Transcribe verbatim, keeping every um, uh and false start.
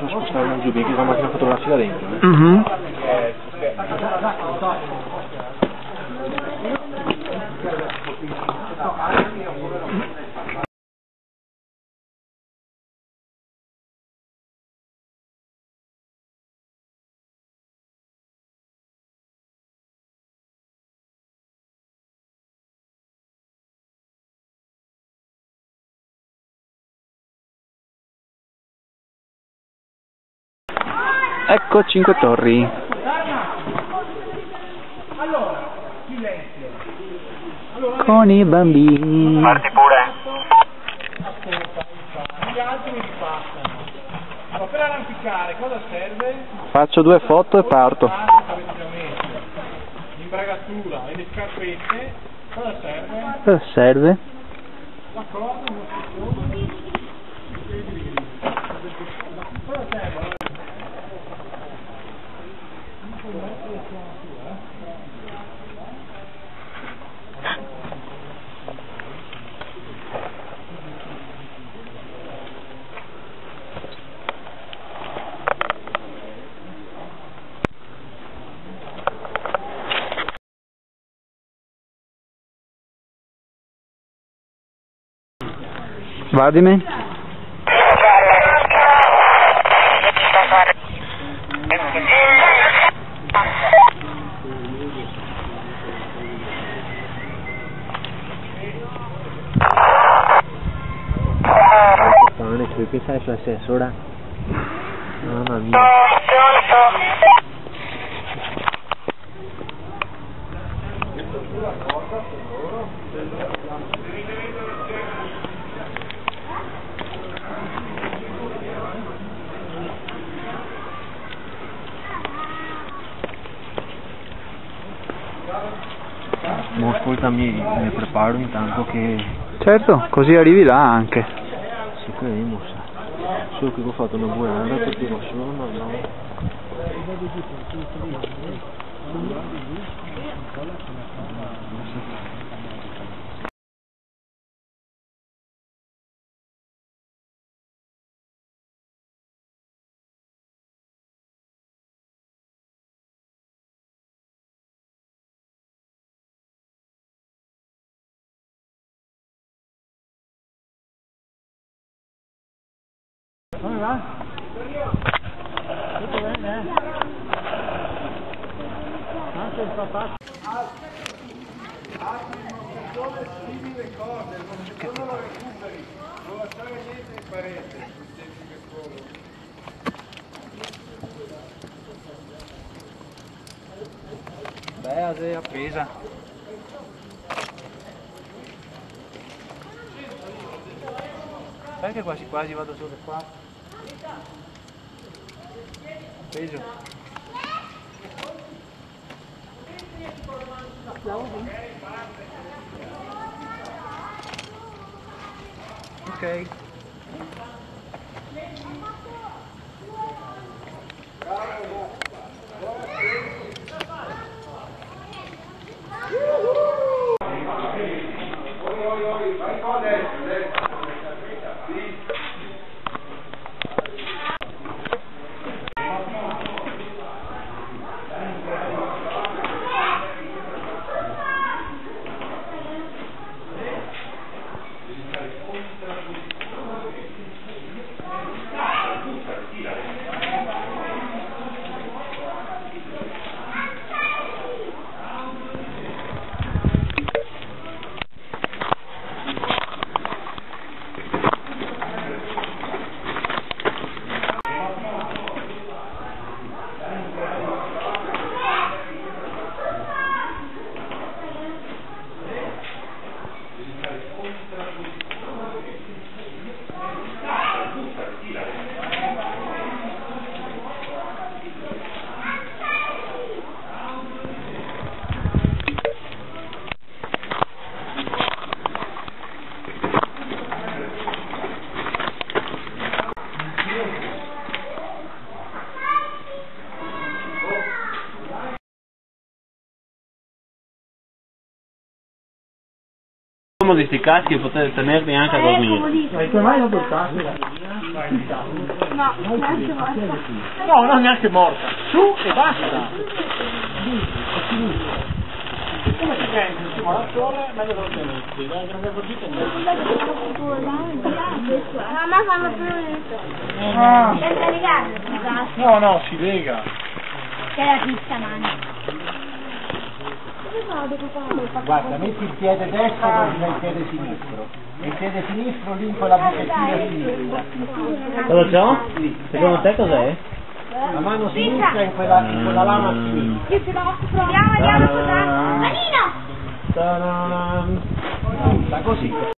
possono spostare giù, perché la macchina fotografica dentro. Eh? Mm-hmm. Ecco Cinque Torri. Con i bambini. Parti pure. Gli altri mi passano. Ma per arrampicare cosa serve? Faccio due foto e parto. L'imbragatura e le scarpette cosa serve? Cosa serve? La corda, uno schiffone. Cosa serve? Vadime. Che pensa sulla assessora? Mamma mia. Ma ascolta, mi, mi preparo intanto che... Certo, così arrivi là anche. Sì, credo, sa. Solo che ho fatto una buon'ora perché non sono, no, no. Come va? Tutto bene? Anche il papà. Dove scrivi le cose, se non lo recuperi, non lasciare niente in parete, sul tempo che solo. Beh, sei appesa. Sai che quasi quasi vado solo qua? Peso. Ok. Di sti caschi e potete tenerli anche a dormire. Ma come mai non portarli? No, neanche morta. No, non neanche morta. Su e basta. Come ti senti? Siamo alla torre, meglio che lo tenuti. Dai, che non abbiamo così Mamma fanno più lento. Ah. Senza legare. No, no, si lega. C'è la pizza, mano. Guarda, metti il piede destro e il piede sinistro. Il piede sinistro lì con la buchettina a sinistra. Cosa c'ho? Secondo te cos'è? La mano sinistra in quella, in quella lama a sinistra. Proviamo, andiamo a Manino! Ta-da! Sta così.